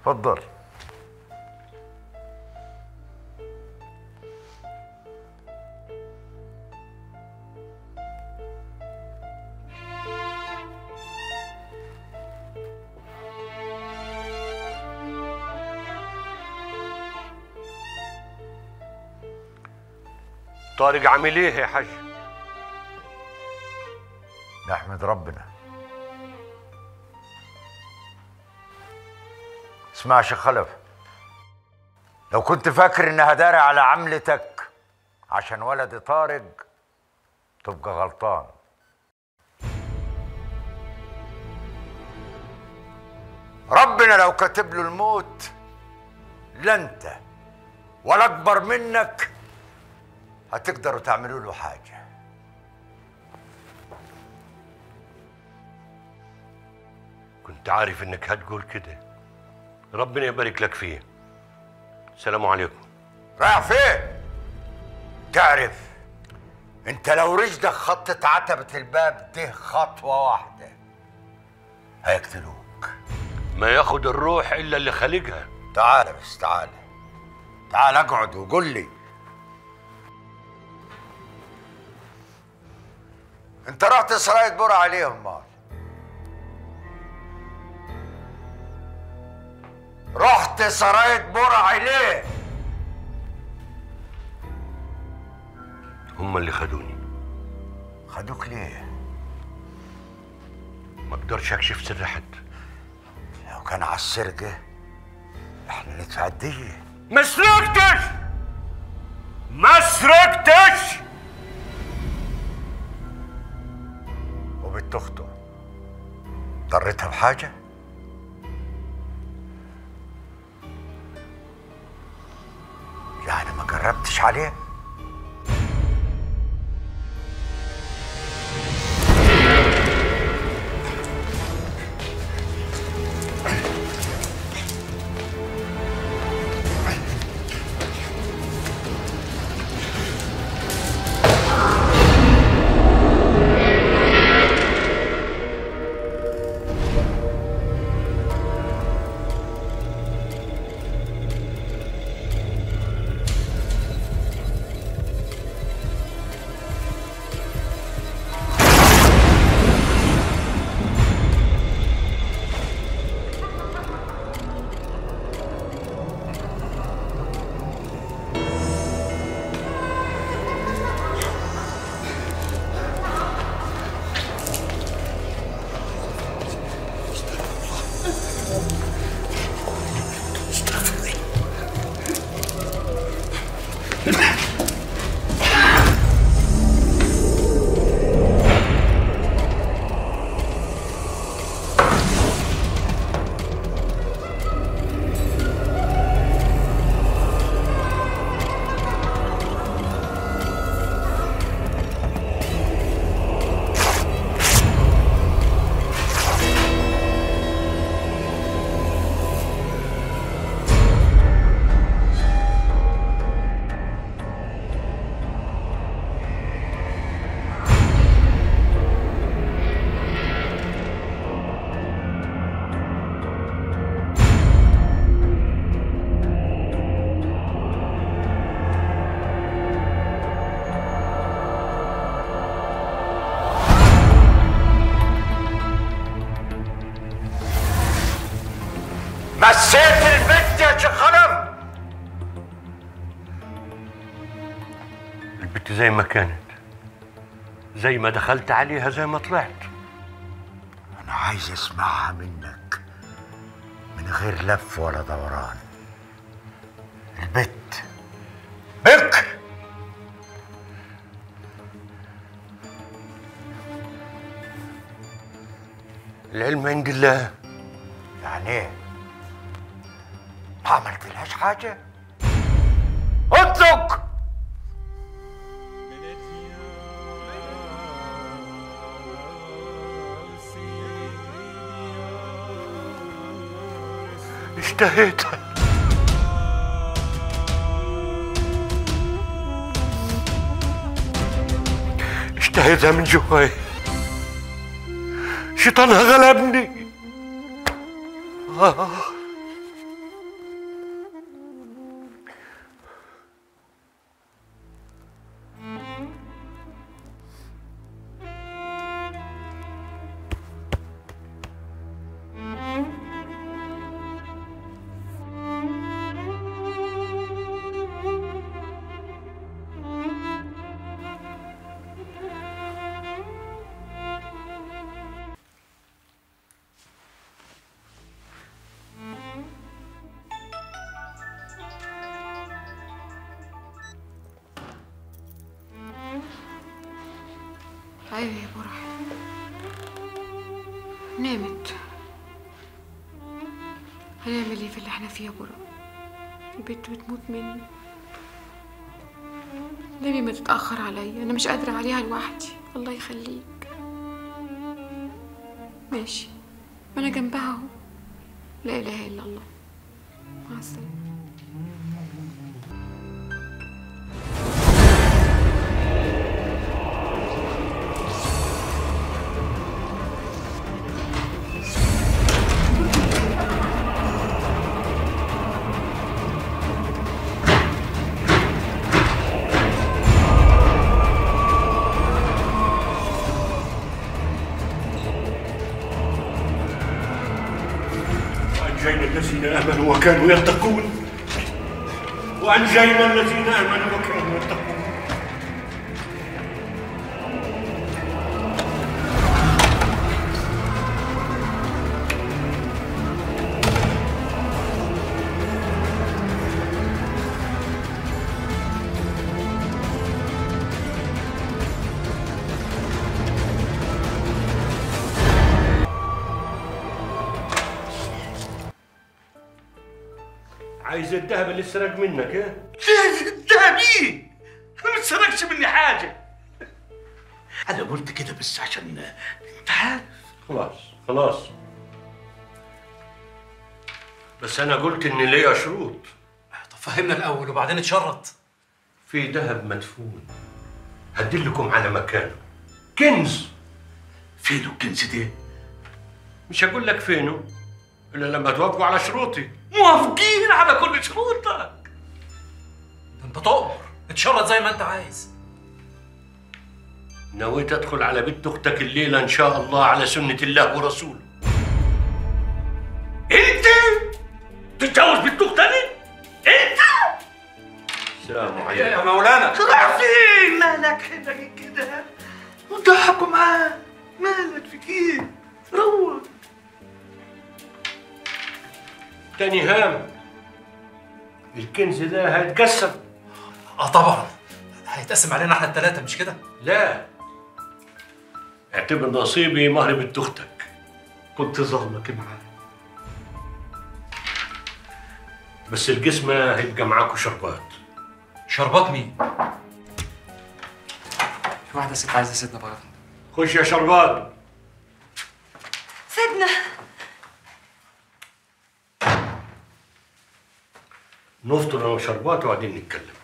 اتفضل. طارق عامل ايه يا حاج؟ نحمد ربنا. اسمع يا شيخ خلف، لو كنت فاكر اني هداري على عملتك عشان ولدي طارق تبقى غلطان. ربنا لو كاتب له الموت لا انت ولا اكبر منك هتقدروا تعملوا له حاجه. كنت عارف انك هتقول كده. ربنا يبارك لك فيه. السلام عليكم. رايح فين؟ تعرف انت لو رجلك خطت عتبة الباب ده خطوة واحدة هيقتلوك. ما ياخد الروح الا اللي خالقها. تعال بس تعال اقعد وقول لي، انت رحت سراية برع عليهم مال؟ رحت سراية برع ليه؟ هم اللي خدوني. خدوك ليه؟ ما اقدرش اكشف سر حد. لو كان على السرقة احنا ندفع الدية. ما سرقتش، ما سرقتش. وبنت اخته ضرتها بحاجة؟ يعني ما قربتش عليه؟ مسيت البنت يا شيخ خلف؟ البت زي ما كانت، زي ما دخلت عليها زي ما طلعت. أنا عايز أسمعها منك من غير لف ولا دوران. البت بك. العلم عند الله. يعني ايه؟ ما عملتلهاش حاجة؟ اطلق. اشتهيتها، اشتهيتها من جواي. شيطانها غلبني. هنعمل ايه في اللي احنا فيه يا برا؟ البنت بتموت مني. نبي ما تتأخر عليا، انا مش قادرة عليها لوحدي. الله يخليك. ماشي، ما انا جنبها اهو. لا اله الا الله. مع السلامة. وأنجينا الذين آمنوا وكانوا يتقون. وأنجينا الذين آمنوا وكانوا يتقون. عايز الذهب اللي سرق منك ايه؟ الذهب ايه؟ انا ما سرقش مني حاجه. انا قلت كده بس عشان انت عارف. خلاص بس انا قلت ان ليا شروط. طب فهمنا الاول وبعدين اتشرط. في ذهب مدفون هدلكم على مكانه، كنز. فين الكنز ده؟ مش هقول لك فينه الا لما توافقوا على شروطي. موافقين على كل شروطك. ده انت تؤمر اتشرط زي ما انت عايز. نويت ادخل على بنت اختك الليله ان شاء الله على سنه الله ورسوله. انت تتجوز بنت اختي؟ انت؟ السلام عليكم يا مولانا. رايح فين؟ مالك كده كده؟ وضحكوا معاه. مالك في كده؟ روح. تاني هام، الكنز ده هيتقسم. طبعا هيتقسم علينا احنا الثلاثه مش كده؟ لا، اعتبر نصيبي مهر بنت اختك. كنت ظالمك معاه، بس القسمه هيبقى معاكوا شربات. شربات مين؟ في واحده ست عايزه سيدنا بغداد. خش يا شربات. سيدنا نفطر انا وشربات وبعدين نتكلم.